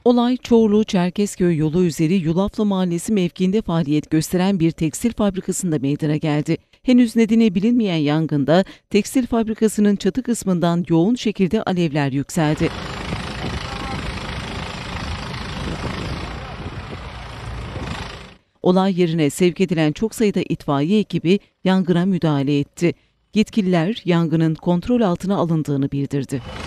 Olay Çorlu-Çerkezköy yolu üzeri Yulaflı Mahallesi mevkiinde faaliyet gösteren bir tekstil fabrikasında meydana geldi. Henüz nedeni bilinmeyen yangında tekstil fabrikasının çatı kısmından yoğun şekilde alevler yükseldi. Olay yerine sevk edilen çok sayıda itfaiye ekibi yangına müdahale etti. Yetkililer yangının kontrol altına alındığını bildirdi.